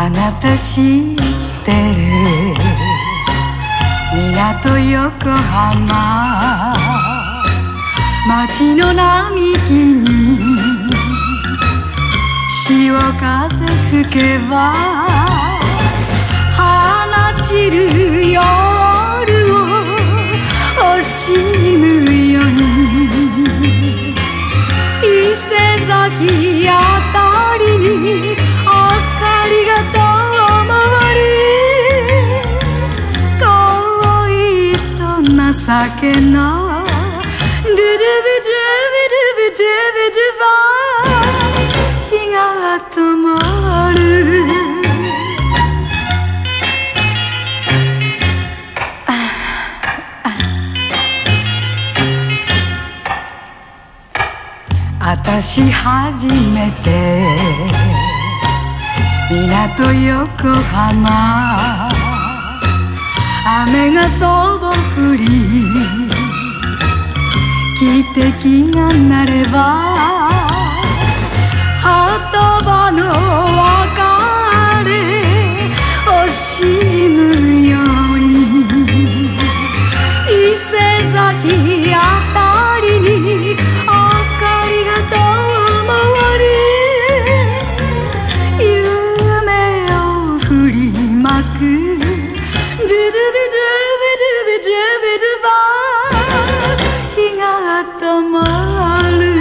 あなた知ってる港横浜街の並木に潮風吹けば放ちる夜を惜しむように伊勢崎あたりに明かりが灯り遠いと情けなドゥルビドゥビドゥビドゥビドゥバ日が灯るあたし初めて港横浜雨がそぼ降り汽笛が鳴れば鳩場の別れ惜しむように伊勢崎あたりに明かりが灯り夢を振りまくドゥルビドゥビドゥビドゥビドゥバ日が灯る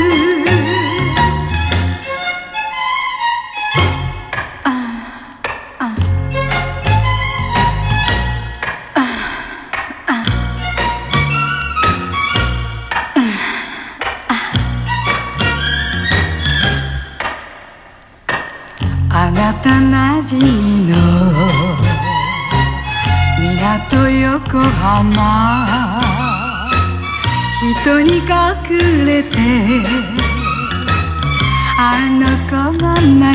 あなたなじみの港横浜人に隠れてあの子が泣